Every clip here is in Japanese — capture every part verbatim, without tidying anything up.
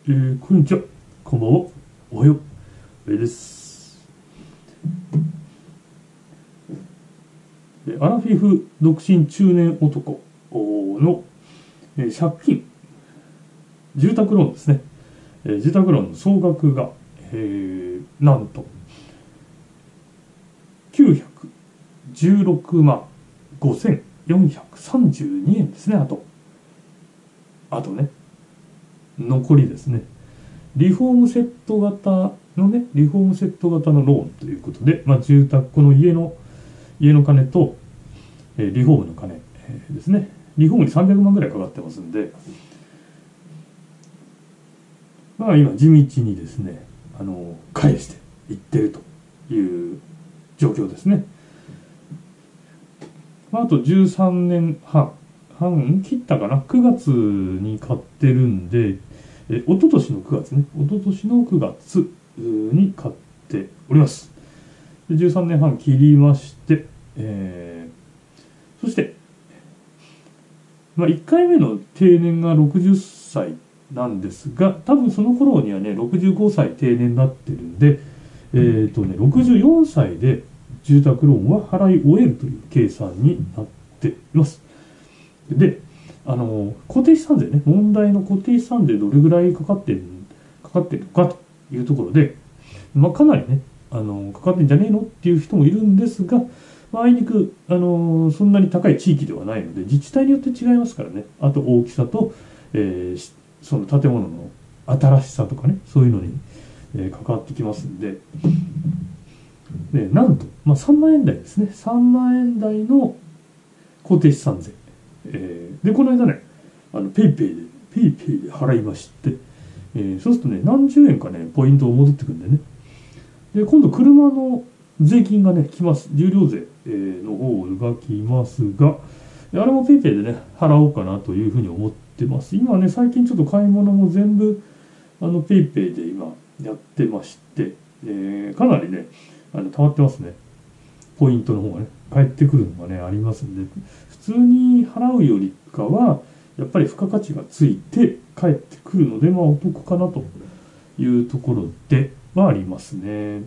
えー、こんにちは、こんばんは、おはよう、えー、です。アラフィフ独身中年男の、えー、借金、住宅ローンですね、えー、住宅ローンの総額が、えー、なんときゅうひゃくじゅうろくまんごせんよんひゃくさんじゅうにえんですね。あとあとね残りですね、リフォームセット型のねリフォームセット型のローンということで、まあ、住宅この家の家の金と、えー、リフォームの金、えー、ですね。リフォームにさんびゃくまんぐらいかかってますんで、まあ今地道にですね、あの返していってるという状況ですね。まあ、あとじゅうさんねんはん半切ったかな、くがつに買ってるんで、え一昨年のくがつね一昨年のくがつに買っております。でじゅうさんねんはん切りまして、えー、そして、まあ、いっかいめの定年がろくじゅっさいなんですが、多分その頃にはねろくじゅうごさい定年になってるんで、えーとね、ろくじゅうよんさいで住宅ローンは払い終えるという計算になっています。で、あの固定資産税ね、問題の固定資産税どれぐらいかかってるかかってるかというところで、まあ、かなりねあのかかってんじゃねえのっていう人もいるんですが、まあ、あいにくあのそんなに高い地域ではないので自治体によって違いますからね。あと大きさと、えー、その建物の新しさとかね、そういうのに、えー、関わってきますんで、でなんと、まあ、さんまんえん台ですね。さんまんえん台の固定資産税、えー、でこの間ねあのペイペイでペイペイで払いまして、えー、そうするとね何十円かねポイントを戻ってくるんでね。で今度車の税金がね来ます。重量税、えー、の方が来ますが、あれもペイペイでね払おうかなというふうに思ってます。今ね最近ちょっと買い物も全部あのペイペイで今やってまして、えー、かなりねあの溜まってますね。ポイントの方がね返ってくるのがねありますんで、普通に払うよりかはやっぱり付加価値がついて返ってくるので、まあお得かなというところではありますね。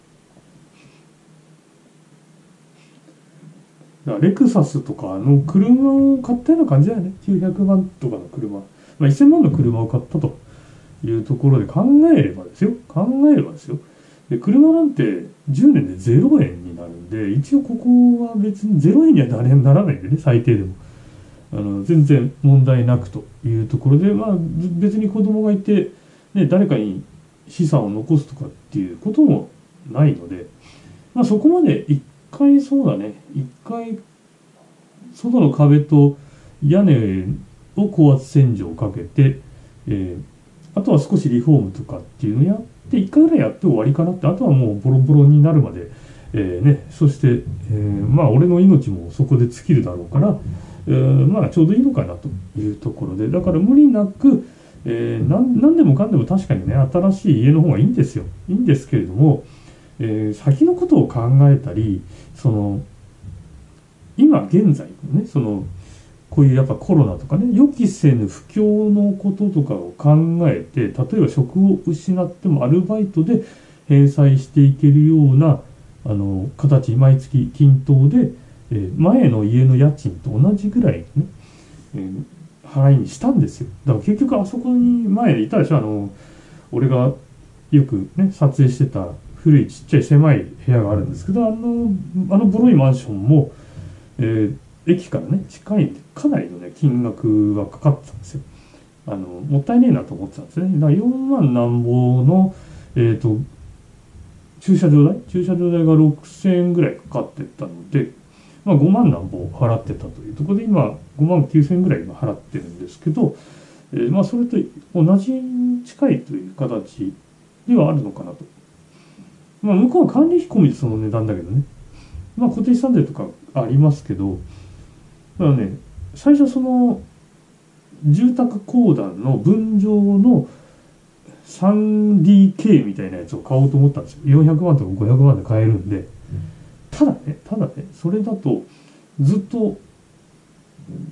だからレクサスとかの車を買ったような感じだよね。きゅうひゃくまんとかの車、まあ、いっせんまんの車を買ったというところで考えればですよ考えればですよで車なんてじゅうねんでゼロえんになるんで、一応ここは別にゼロえんにはなれならないんでね、最低でもあの全然問題なくというところで、まあ別に子供がいて、ね、誰かに資産を残すとかっていうこともないので、まあ、そこまで一回そうだね一回外の壁と屋根を高圧洗浄をかけて、えー、あとは少しリフォームとかっていうのをやっていっかいぐらいやって終わりかなって、あとはもうボロボロになるまで、えーね、そして、えー、まあ俺の命もそこで尽きるだろうから、えー、まあちょうどいいのかなというところで、だから無理なく、えー、何, 何でもかんでも確かにね新しい家の方がいいんですよ。いいんですけれども、えー、先のことを考えたり、その今現在のねそのこういうやっぱコロナとかね予期せぬ不況のこととかを考えて、例えば職を失ってもアルバイトで返済していけるようなあの形、毎月均等で、えー、前の家の家賃と同じぐらいね、えー、払いにしたんですよ。だから結局あそこに前いたでしょ、あの俺がよくね撮影してた古いちっちゃい狭い部屋があるんですけど、あのあのボロいマンションも、えー、駅からね近いんでかなりのね金額がかかってたんですよ。あのもったいねえなと思ってたんですね。だからよんまんなんぼの、えー、と駐車場代駐車場代がろくせんえんぐらいかかってたので、まあ、ごまんなんぼ払ってたというところで、今ごまんきゅうせんえんぐらい今払ってるんですけど、えー、まあそれと同じ近いという形ではあるのかなと。まあ向こうは管理費込みでその値段だけどね、まあ固定資産税とかありますけど、だからね最初その住宅公団の分譲の スリーディーケー みたいなやつを買おうと思ったんですよ。よんひゃくまんとかごひゃくまんで買えるんで、ただねただねそれだとずっと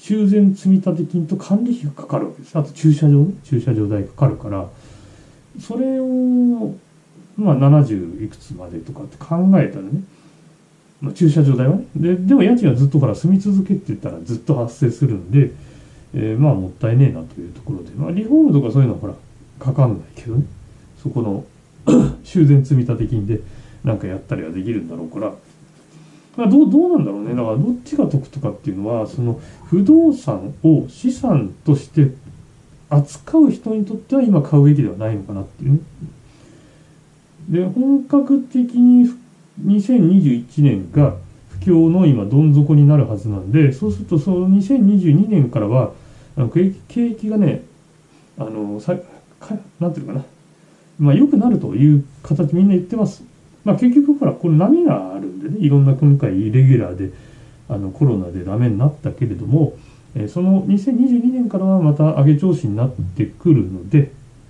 修繕積立金と管理費がかかるわけです。あと駐車場ね、駐車場代かかるから、それを、まあななじゅういくつまでとかって考えたらね、まあ、駐車場代はね。で、でも家賃はずっとほら住み続けって言ったらずっと発生するんで、えー、まあもったいねえなというところで、まあリフォームとかそういうのはほら、かかんないけどね。そこの修繕積立金でなんかやったりはできるんだろうから、まあ、どう、どうなんだろうね。だからどっちが得とかっていうのは、その不動産を資産として扱う人にとっては今買うべきではないのかなっていうね。で、本格的ににせんにじゅういちねんが不況の今どん底になるはずなんで、そうするとそのにせんにじゅうにねんからは、あの景気がね、あの、さかなんていうのかな。まあ良くなるという形みんな言ってます。まあ結局ほら、これ波があるんでね、いろんな今回イレギュラーで、あのコロナでダメになったけれども、えー、そのにせんにじゅうにねんからはまた上げ調子になってくるので、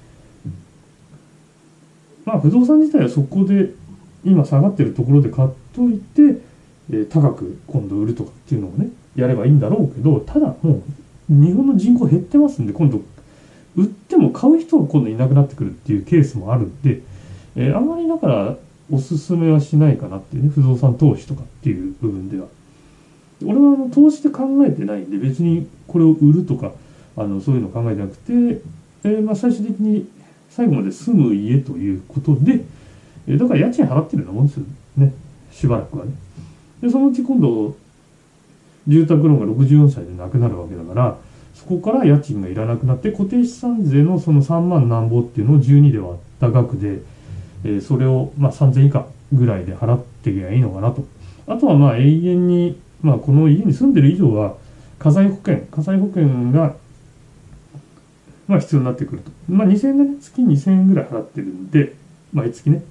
まあ不動産自体はそこで今下がってるところで買っといて、えー、高く今度売るとかっていうのをね、やればいいんだろうけど、ただもう日本の人口減ってますんで、今度売っても買う人が今度いなくなってくるっていうケースもあるんで、えー、あまりだからおすすめはしないかなっていうね、不動産投資とかっていう部分では。俺はあの投資で考えてないんで、別にこれを売るとか、あのそういうのを考えてなくて、えー、まあ最終的に最後まで住む家ということで、えー、だから家賃払ってるようなもんですよね、しばらくはね。で、そのうち今度、住宅ローンがろくじゅうよんさいでなくなるわけだから、そこから家賃がいらなくなって、固定資産税のそのさんまんなんぼっていうのをじゅうにで割った額で、えー、それをまあさんぜん以下ぐらいで払っていけばいいのかなと。あとはまあ永遠に、まあこの家に住んでる以上は、火災保険、火災保険が、まあ必要になってくると。まあにせんえんでね、月にせんえんぐらい払ってるんで、毎月ね。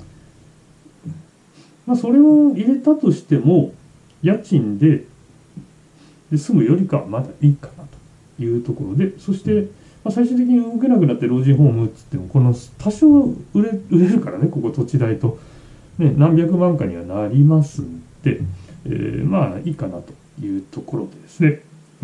まあそれを入れたとしても、家賃で、で住むよりかはまだいいかなというところで、そして、まあ、最終的に動けなくなって老人ホームっつっても、この多少売れ売れるからね、ここ土地代と、ね、何百万かにはなりますんで、えー、まあいいかなというところでですね、うん、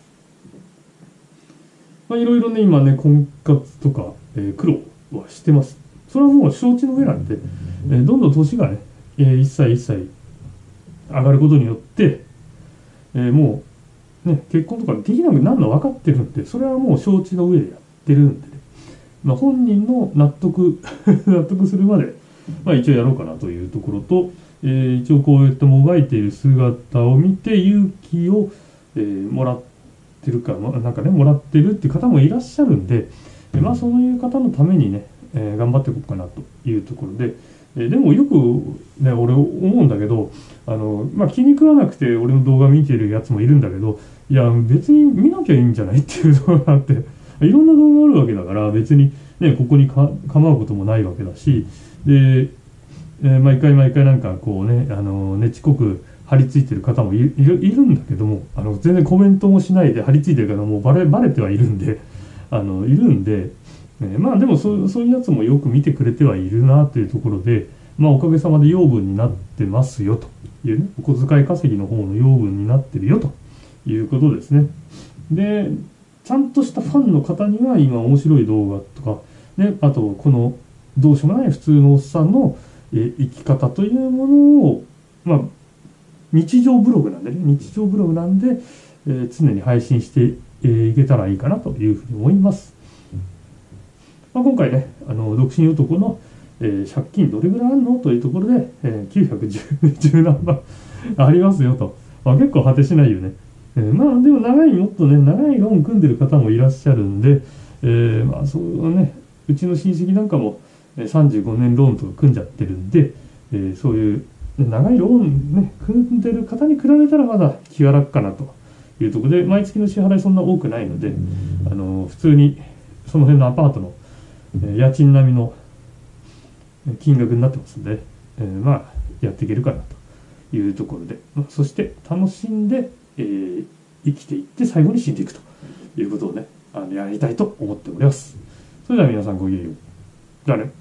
まあいろいろね、今ね、婚活とか、えー、苦労はしてます。それはもう承知の上なんで、えー、どんどん年がね、えー、いっさいいっさい上がることによって、えー、もう、ね、結婚とかできなくなるの分かってるんで、それはもう承知の上でやってるんでね、まあ、本人の納得納得するまで、まあ、一応やろうかなというところと、えー、一応こうやってもがいている姿を見て勇気を、えー、もらってるか、なんかね、もらってるっていう方もいらっしゃるんで、まあそういう方のためにね、えー、頑張っていこうかなというところで、えー、でもよくね、俺思うんだけど、あの、まあ気に食わなくて俺の動画見てるやつもいるんだけど、いや別に見なきゃいいんじゃないっていうのがあって、いろんな動画あるわけだから別にね、ここにか構うこともないわけだし、で、えー、毎回毎回なんかこうね、あのねちこく張り付いてる方もいる、いる、いるんだけども、あの全然コメントもしないで張り付いてる方もバレバレてはいるんで、あのいるんで、えー、まあでもそう、そういうやつもよく見てくれてはいるなというところで、まあおかげさまで養分になってますよというね、お小遣い稼ぎの方の養分になってるよということですね。で、ちゃんとしたファンの方には今面白い動画とか、ね、あとこのどうしようもない普通のおっさんの、えー、生き方というものを、まあ日常ブログなんでね、日常ブログなんで、えー、常に配信して、えー、いけたらいいかなというふうに思います。まあ、今回ね、あの独身男の、えー、借金どれぐらいあるのというところで、えー、きゅうひゃくじゅう何万ありますよと、まあ、結構果てしないよね。えー、まあでも長いもっとね長いローン組んでる方もいらっしゃるんで、えー、まあそうね、うちの親戚なんかもさんじゅうごねんローンとか組んじゃってるんで、えー、そういう長いローンね組んでる方に比べたらまだ気が楽かなというところで、毎月の支払いそんな多くないので、あの普通にその辺のアパートの家賃並みの金額になってますんで、えー、まあやっていけるかなというところで、まあ、そして楽しんで、えー、生きていって最後に死んでいくということをね、あのやりたいと思っております。それでは皆さんごきげんよう。じゃあね。